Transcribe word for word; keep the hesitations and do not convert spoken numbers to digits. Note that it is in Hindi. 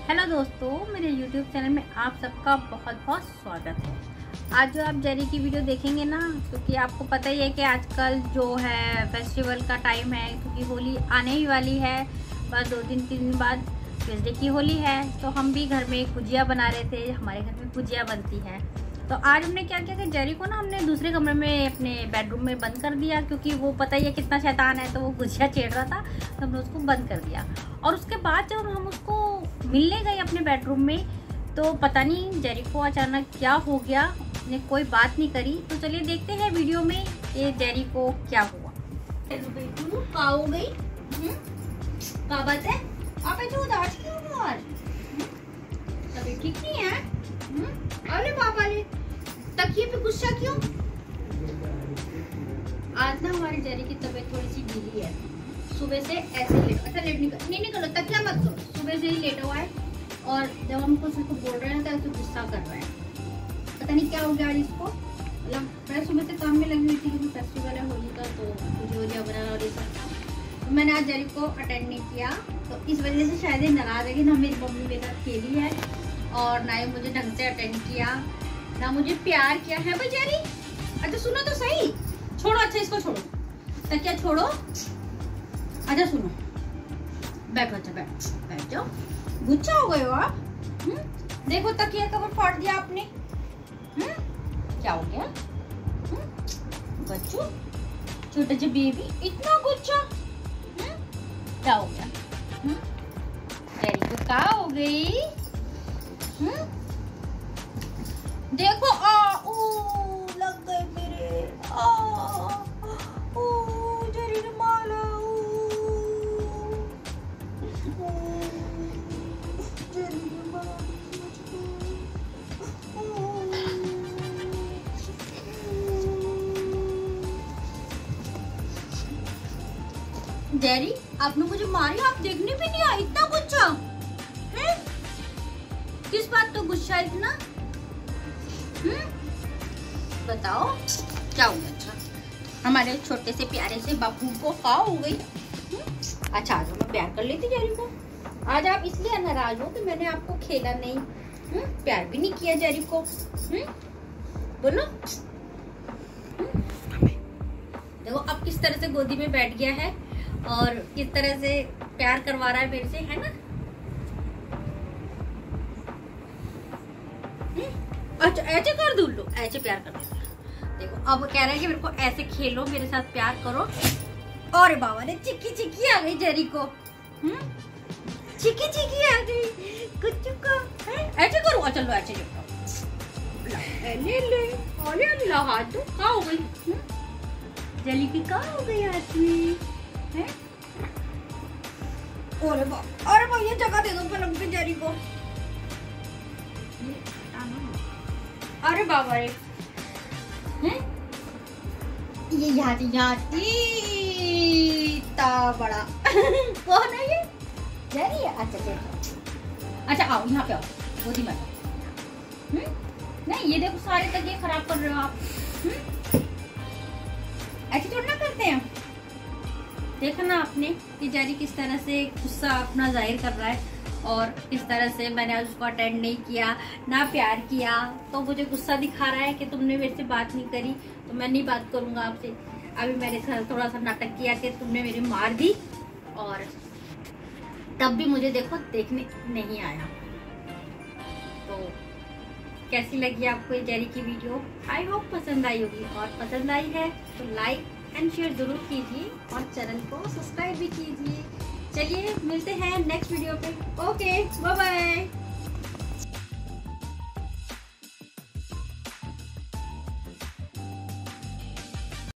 हेलो दोस्तों, मेरे यूट्यूब चैनल में आप सबका बहुत बहुत स्वागत है। आज जो आप जेरी की वीडियो देखेंगे ना, क्योंकि आपको पता ही है कि आजकल जो है फेस्टिवल का टाइम है, क्योंकि होली आने ही वाली है। बस दो दिन तीन दिन बाद ट्यूसडे की होली है, तो हम भी घर में गुजिया बना रहे थे। हमारे घर में गुजिया बनती है। तो आज हमने क्या किया कि जेरी को ना हमने दूसरे कमरे में अपने बेडरूम में बंद कर दिया, क्योंकि वो पता ही है कितना शैतान है, तो वो गुजिया छेड़ रहा था, तो हमने उसको बंद कर दिया। और उसके बाद जब हम उसको मिलने गए अपने बेडरूम में, तो पता नहीं जेरी को अचानक क्या हो गया, उसने कोई बात नहीं करी। तो चलिए देखते हैं वीडियो में कि जेरी को क्या हुआ। कहाँ हो गई? क्या बात है? आप ऐसे उदास क्यों हो आज? तबीयत ठीक नहीं है? अरे बाबा रे, तकिए पे गुस्सा क्यों? आज ना हमारी जेरी की तबीयत थोड़ी सी ढीली है। सुबह से ऐसे लेट अच्छा लेट निकल नहीं निकलो, तकिया मत करो। सुबह से ही लेटा हुआ है, और जब हम कुछ उसको बोल रहे हैं तो ऐसे गुस्सा कर रहा है। पता नहीं क्या हो गया आज इसको। मतलब मैं सुबह से काम में लगी हुई थी, क्योंकि फेस्टिवल है होली का, तो मुझे वजह बनाना और ये सब। तो मैंने आज जेरी को अटेंड नहीं किया, तो इस वजह से शायद ये नाराज है कि ना मेरी मम्मी मेरे साथ खेली है, और ना ही मुझे ढंग से अटेंड किया, ना मुझे प्यार किया है। भाई जेरी, अच्छा सुनो तो सही। छोड़ो, अच्छा इसको छोड़ो, तकिया छोड़ो। अच्छा सुनो, बैठो, अच्छा बैठ बैठ जाओ। गुस्सा हो गए हो आप? हुँ? देखो तकिया कवर फाड़ दिया आपने। हुँ? क्या हो गया बच्चों? छोटे से बेबी इतना गुस्सा, क्या हो गया? जेरी को क्या हो गई? हुँ? देखो, आ ओ लग गए मेरे। आ ओ जेरी ने मारा। जेरी ने मारा जेरी, आपने मुझे मारी, आप देखने भी नहीं आई। इतना गुस्सा है? किस बात तो गुस्सा इतना? हम्म बताओ क्या हो गया? अच्छा, हमारे छोटे से प्यारे से बापू को क्या हो गई? अच्छा आज मैं प्यार कर लेती जेरी को। आज आप इसलिए नाराज हो कि मैंने आपको खेला नहीं, हुँ? प्यार भी नहीं किया जेरी को। हुँ? बोलो। देखो अब किस तरह से गोदी में बैठ गया है, और किस तरह से प्यार करवा रहा है मेरे से, है ना? अच्छा ऐसे कर दूं, लो ऐसे प्यार कर देता। देखो अब कह रहा है कि मेरे को ऐसे खेलो, मेरे साथ प्यार करो। और बाबा ने चिक्की चिक्की आ गई जेरी को। हम्म चिक्की चिक्की आ गई कुछ को। ऐसे करो, अच्छा लो ऐसे ले ले। अरे अल्लाह, हाथ तो क्या हो गई? जेरी की क्या हो गई हाथ में? हैं? अरे बा अरे बा ये जगह दे दो पलंग पे जेरी को। अरे बाबा रे, हैं? ये यहाँ यहाँ इतना बड़ा कौन है ये? जेरी है? अच्छा देखो, अच्छा आओ यहाँ पे आओ, गोदी में। हम्म नहीं ये देखो, सारे तकिए खराब कर रहे हो आप। हम्म ऐसे थोड़ा ना करते हैं। देखा ना आपने कि जेरी किस तरह से गुस्सा अपना जाहिर कर रहा है, और इस तरह से मैंने आज उसको अटेंड नहीं किया, ना प्यार किया, तो मुझे गुस्सा दिखा रहा है कि तुमने मेरे से बात नहीं करी, तो मैं नहीं बात करूंगा आपसे। अभी मेरे साथ थोड़ा सा नाटक किया कि तुमने मेरी मार दी, और तब भी मुझे देखो देखने नहीं आया। तो कैसी लगी आपको ये जेरी की वीडियो? आई होप पसंद आई होगी, और पसंद आई है तो लाइक एंड शेयर जरूर कीजिए, और चैनल को सब्सक्राइब भी कीजिए। चलिए मिलते हैं नेक्स्ट वीडियो पे। Okay bye bye.